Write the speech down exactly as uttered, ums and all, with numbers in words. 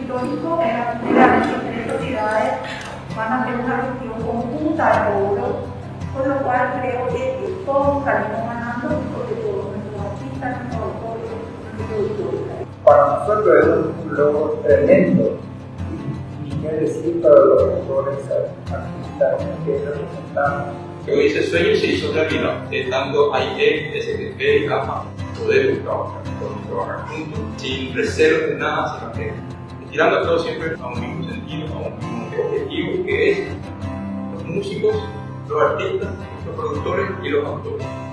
histórico es la primera vez que tres sociedades van a hacer una gestión conjunta de logros, con lo cual creo que todos salimos ganando porque todos nuestros artistas, nuestros autores, nuestros productores. Para nosotros es un logro tremendo, y qué decir para los autores, artistas que representamos. Hoy ese sueño se hizo realidad, estando A I E, S T P, GAFA, podemos trabajar, podemos trabajar juntos, sin reserva de nada, sino que tirando todo siempre a un mismo sentido, a un mismo objetivo, que es los músicos, los artistas, los productores y los autores.